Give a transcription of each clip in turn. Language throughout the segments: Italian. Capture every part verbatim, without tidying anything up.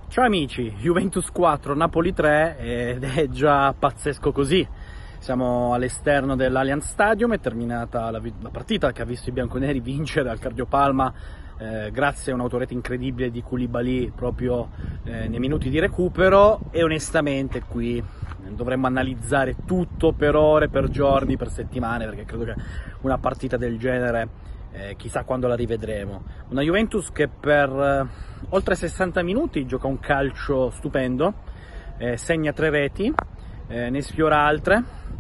Ciao amici, Juventus quattro, Napoli tre ed è già pazzesco così. Siamo all'esterno dell'Allianz Stadium, è terminata la, la partita che ha visto i bianconeri vincere al cardiopalma eh, grazie a un'autorete incredibile di Koulibaly proprio eh, nei minuti di recupero, e onestamente qui dovremmo analizzare tutto per ore, per giorni, per settimane, perché credo che una partita del genere Eh, chissà quando la rivedremo. Una Juventus che per eh, oltre sessanta minuti gioca un calcio stupendo, eh, segna tre reti, eh, ne sfiora altre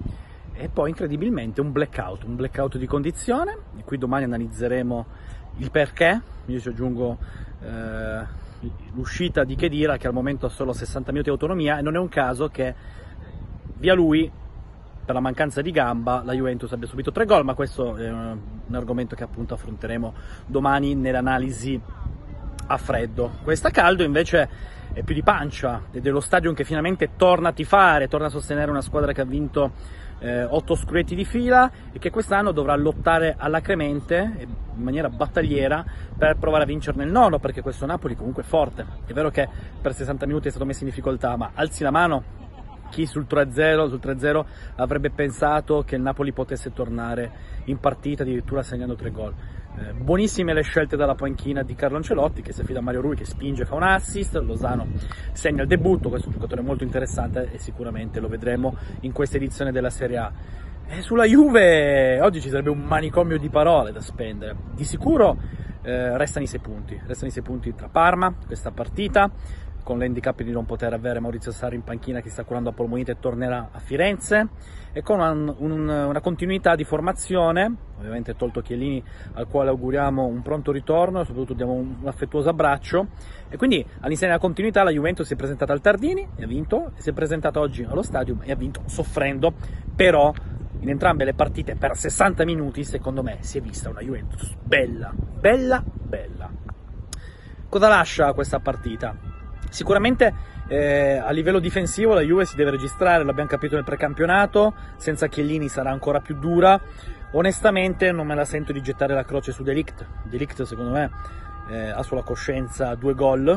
e poi incredibilmente un blackout, un blackout di condizione, e qui domani analizzeremo il perché. Io ci aggiungo eh, l'uscita di Khedira, che al momento ha solo sessanta minuti di autonomia, e non è un caso che via lui, per la mancanza di gamba, la Juventus abbia subito tre gol, ma questo è un argomento che appunto affronteremo domani nell'analisi a freddo. Questa caldo invece è più di pancia, ed è lo stadio che finalmente torna a tifare, torna a sostenere una squadra che ha vinto eh, otto scudetti di fila e che quest'anno dovrà lottare alacremente, in maniera battagliera, per provare a vincerne il nono, perché questo Napoli comunque è forte. È vero che per sessanta minuti è stato messo in difficoltà, ma alzi la mano chi sul tre a zero, sul tre a zero avrebbe pensato che il Napoli potesse tornare in partita addirittura segnando tre gol. Eh, buonissime le scelte dalla panchina di Carlo Ancelotti, che si affida a Mario Rui, che spinge, fa un assist. Lozano segna il debutto, questo è un giocatore molto interessante e sicuramente lo vedremo in questa edizione della Serie A. E sulla Juve oggi ci sarebbe un manicomio di parole da spendere. Di sicuro eh, restano i sei punti, restano i sei punti tra Parma, questa partita, con l'handicap di non poter avere Maurizio Sarri in panchina, che sta curando a polmonite e tornerà a Firenze, e con un, un, una continuità di formazione, ovviamente tolto Chiellini, al quale auguriamo un pronto ritorno e soprattutto diamo un, un affettuoso abbraccio. E quindi all'interno della continuità la Juventus si è presentata al Tardini e ha vinto, e si è presentata oggi allo Stadium e ha vinto soffrendo, però in entrambe le partite per sessanta minuti secondo me si è vista una Juventus bella, bella, bella. Cosa lascia questa partita? Sicuramente eh, a livello difensivo la Juve si deve registrare, l'abbiamo capito nel precampionato, senza Chiellini sarà ancora più dura. Onestamente non me la sento di gettare la croce su De Ligt. De Ligt secondo me eh, ha sulla coscienza due gol,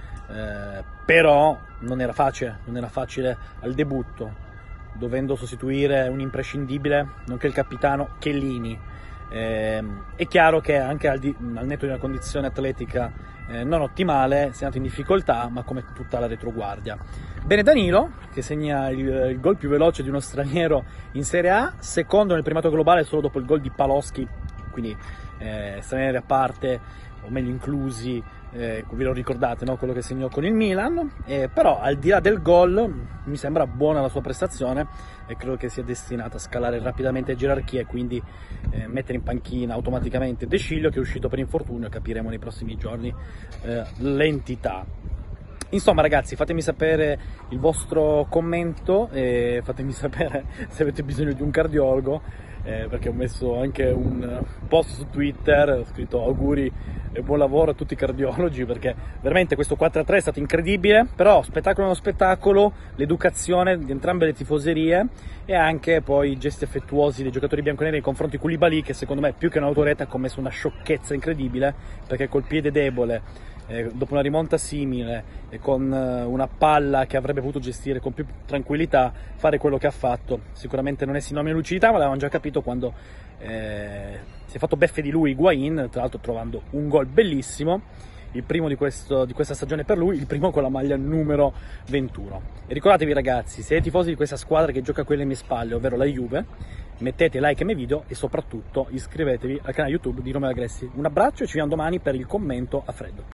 eh, però non era facile, non era facile al debutto, dovendo sostituire un imprescindibile, nonché il capitano Chiellini. Eh, è chiaro che anche al, di, al netto di una condizione atletica eh, non ottimale si è andato in difficoltà, ma come tutta la retroguardia. Bene Danilo, che segna il, il gol più veloce di uno straniero in Serie A, secondo nel primato globale solo dopo il gol di Paloschi, quindi eh, stranieri a parte, o meglio inclusi, eh, ve lo ricordate, no? Quello che segnò con il Milan, eh, però al di là del gol mi sembra buona la sua prestazione e credo che sia destinata a scalare rapidamente gerarchie e quindi eh, mettere in panchina automaticamente De Sciglio, che è uscito per infortunio, e capiremo nei prossimi giorni eh, l'entità. Insomma ragazzi, fatemi sapere il vostro commento e fatemi sapere se avete bisogno di un cardiologo, eh, perché ho messo anche un post su Twitter, ho scritto auguri e buon lavoro a tutti i cardiologi, perché veramente questo quattro a tre è stato incredibile, però spettacolo è uno spettacolo, l'educazione di entrambe le tifoserie e anche poi i gesti affettuosi dei giocatori bianconeri nei confronti di Koulibaly, che secondo me più che un'autorete ha commesso una sciocchezza incredibile, perché col piede debole, Eh, dopo una rimonta simile e con eh, una palla che avrebbe potuto gestire con più tranquillità, fare quello che ha fatto sicuramente non è sinonimo di lucidità, ma l'avevamo già capito quando eh, si è fatto beffe di lui Higuaín, tra l'altro trovando un gol bellissimo, il primo di, questo, di questa stagione per lui, il primo con la maglia numero ventuno. E ricordatevi ragazzi, se siete tifosi di questa squadra che gioca qui alle mie spalle, ovvero la Juve, mettete like ai miei video e soprattutto iscrivetevi al canale YouTube di Romeo Agressi. Un abbraccio e ci vediamo domani per il commento a freddo.